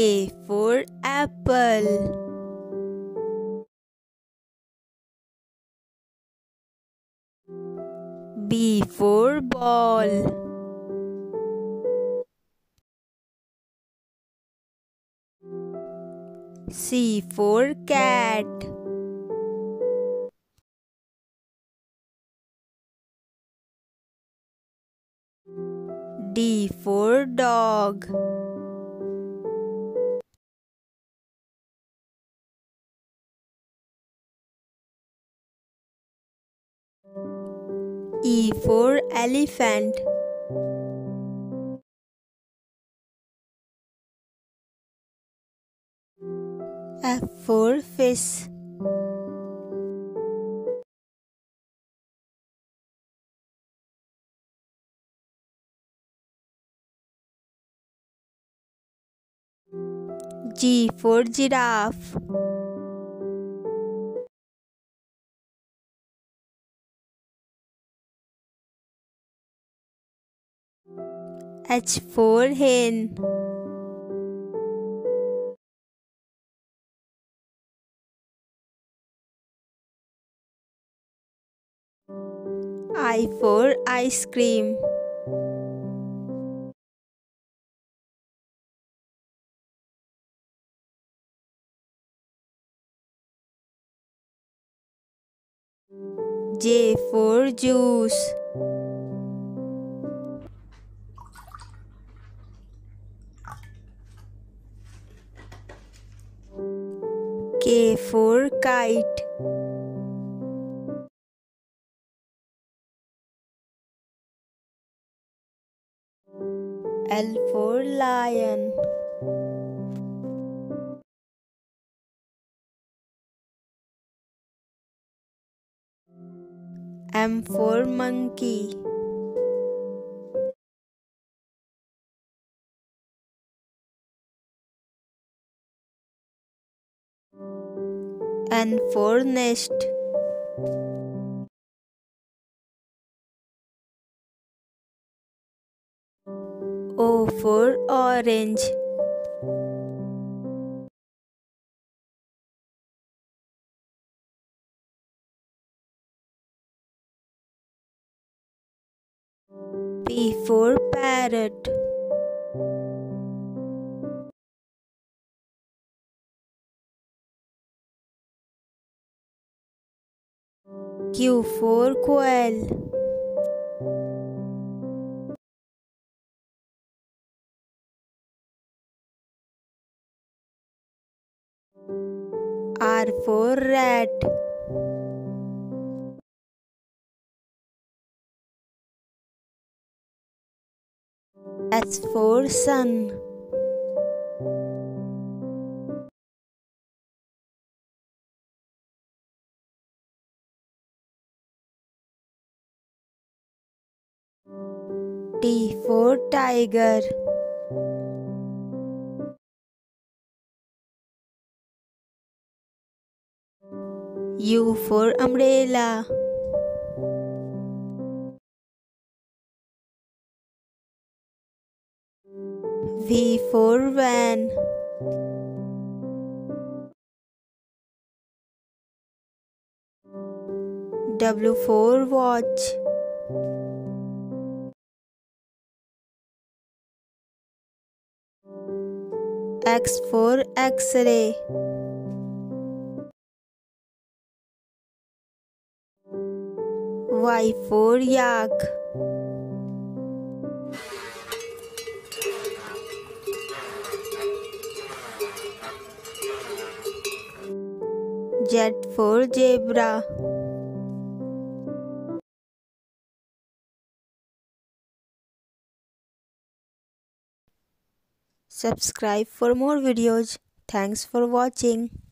A for apple. B for ball. C for cat. D for dog. E for elephant. F for fish. G for giraffe. H for hen. I for ice cream. J for juice. K for kite. L for lion. M for monkey. N for nest. O for orange. P for parrot. Q for quail. R for rat. S for sun. T for tiger. U for umbrella. V for van. W for watch. X for X-ray. Y for yak. Z for zebra. Subscribe for more videos. Thanks for watching.